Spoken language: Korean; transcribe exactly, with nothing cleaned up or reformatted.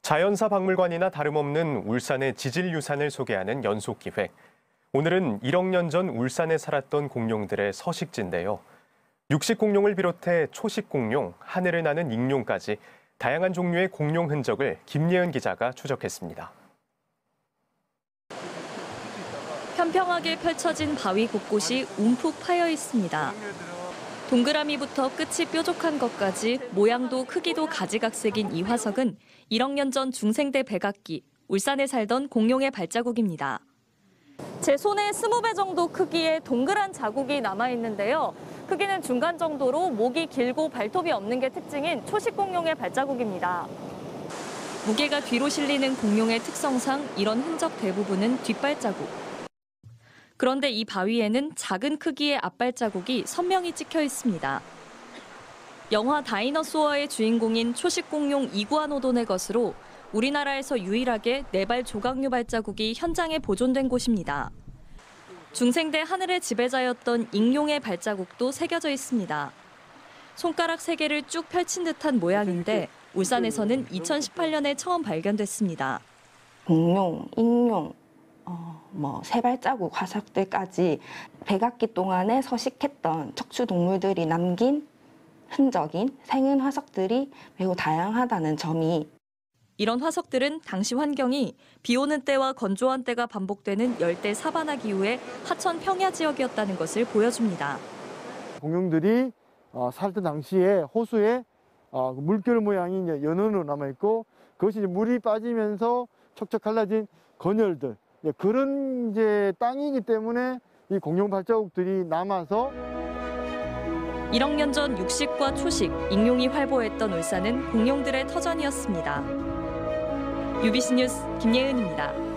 자연사 박물관이나 다름없는 울산의 지질유산을 소개하는 연속기획. 오늘은 일억 년 전 울산에 살았던 공룡들의 서식지인데요. 육식 공룡을 비롯해 초식 공룡, 하늘을 나는 익룡까지 다양한 종류의 공룡 흔적을 김예은 기자가 추적했습니다. 평평하게 펼쳐진 바위 곳곳이 움푹 파여 있습니다. 동그라미부터 끝이 뾰족한 것까지 모양도 크기도 가지각색인 이 화석은 일억 년 전 중생대 백악기, 울산에 살던 공룡의 발자국입니다. 제 손의 스무 배 정도 크기의 동그란 자국이 남아있는데요. 크기는 중간 정도로 목이 길고 발톱이 없는 게 특징인 초식 공룡의 발자국입니다. 무게가 뒤로 실리는 공룡의 특성상 이런 흔적 대부분은 뒷발자국. 그런데 이 바위에는 작은 크기의 앞발자국이 선명히 찍혀 있습니다. 영화 다이너소어의 주인공인 초식 공룡 이구아노돈의 것으로 우리나라에서 유일하게 네 발 조각류 발자국이 현장에 보존된 곳입니다. 중생대 하늘의 지배자였던 익룡의 발자국도 새겨져 있습니다. 손가락 세 개를 쭉 펼친 듯한 모양인데 울산에서는 이천십팔 년에 처음 발견됐습니다. 공룡, 익룡, 어, 뭐 세발자국 화석들까지 백악기 동안에 서식했던 척추 동물들이 남긴 흔적인 생은 화석들이 매우 다양하다는 점이 이런 화석들은 당시 환경이 비 오는 때와 건조한 때가 반복되는 열대 사바나 기후의 하천 평야 지역이었다는 것을 보여줍니다. 공룡들이 살던 당시에 호수에 물결 모양이 이제 연원으로 남아있고 그것이 이제 물이 빠지면서 척척 갈라진 건열들 그런 이제 땅이기 때문에 이 공룡 발자국들이 남아서 일억 년 전 육식과 초식, 익룡이 활보했던 울산은 공룡들의 터전이었습니다. 유비씨 뉴스 김예은입니다.